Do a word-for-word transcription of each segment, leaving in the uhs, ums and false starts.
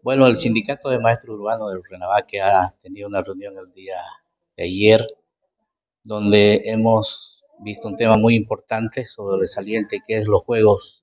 Bueno, el Sindicato de Maestros Urbanos del Rurrenabaque ha tenido una reunión el día de ayer donde hemos visto un tema muy importante, sobresaliente, que es los juegos,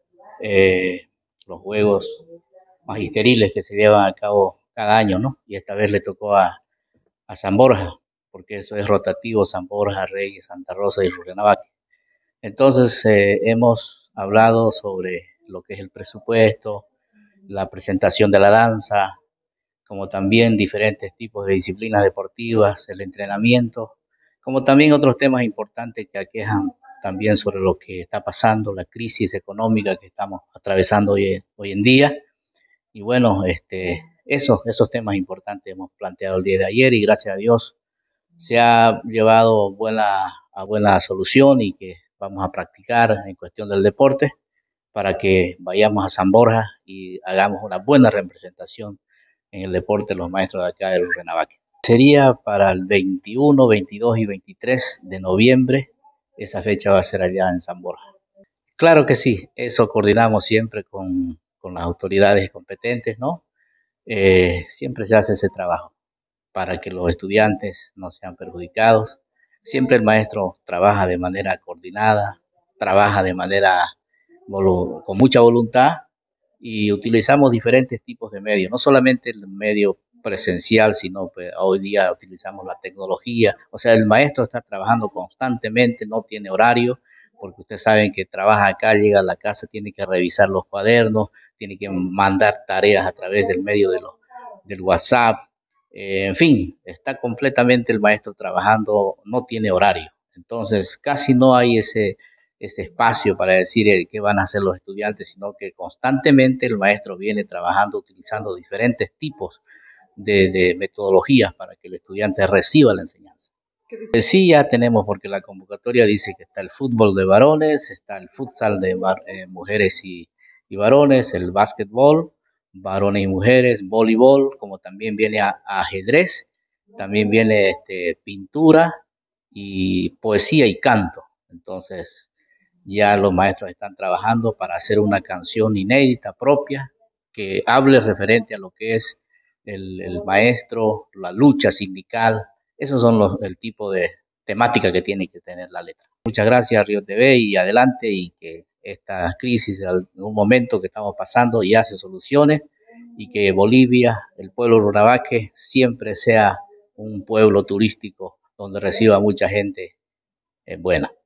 eh, los juegos magisteriles que se llevan a cabo cada año, ¿no? Y esta vez le tocó a, a San Borja, porque eso es rotativo: San Borja, Reyes, Santa Rosa y Rurrenabaque. Entonces, eh, hemos hablado sobre lo que es el presupuesto, la presentación de la danza, como también diferentes tipos de disciplinas deportivas, el entrenamiento, como también otros temas importantes que aquejan también sobre lo que está pasando, la crisis económica que estamos atravesando hoy, hoy en día. Y bueno, este, esos, esos temas importantes hemos planteado el día de ayer y gracias a Dios se ha llevado buena, a buena solución y que vamos a practicar en cuestión del deporte para que vayamos a San Borja y hagamos una buena representación en el deporte de los maestros de acá del Rurrenabaque. Sería para el veintiuno, veintidós y veintitrés de noviembre. Esa fecha va a ser allá en San Borja. Claro que sí, eso coordinamos siempre con, con las autoridades competentes, ¿no? Eh, siempre se hace ese trabajo para que los estudiantes no sean perjudicados. Siempre el maestro trabaja de manera coordinada, trabaja de manera con mucha voluntad y utilizamos diferentes tipos de medios, no solamente el medio presencial, sino pues hoy día utilizamos la tecnología. O sea, el maestro está trabajando constantemente, no tiene horario, porque ustedes saben que trabaja acá, llega a la casa, tiene que revisar los cuadernos, tiene que mandar tareas a través del medio de los, del WhatsApp. Eh, en fin, está completamente el maestro trabajando, no tiene horario. Entonces, casi no hay ese, ese espacio para decir eh, qué van a hacer los estudiantes, sino que constantemente el maestro viene trabajando, utilizando diferentes tipos de, de metodologías para que el estudiante reciba la enseñanza. Eh, Sí, ya tenemos, porque la convocatoria dice que está el fútbol de varones, está el futsal de var- eh, mujeres y, y varones, el básquetbol, varones y mujeres, voleibol, como también viene a, a ajedrez, también viene este, pintura y poesía y canto. Entonces, ya los maestros están trabajando para hacer una canción inédita propia que hable referente a lo que es el, el maestro, la lucha sindical. Esos son los, el tipo de temática que tiene que tener la letra. Muchas gracias, Río T V, y adelante, y que esta crisis, en un momento que estamos pasando, ya se solucione y que Bolivia, el pueblo ruravaque, siempre sea un pueblo turístico donde reciba mucha gente eh, buena.